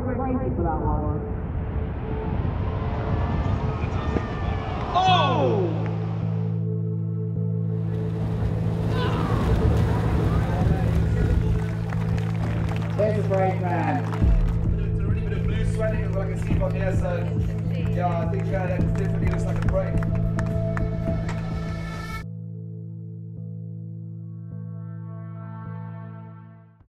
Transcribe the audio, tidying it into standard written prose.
went crazy for that one. Oh! There's a brave man. A little bit of blue sweating, as I can see from here, so yeah, I think that definitely looks like a break.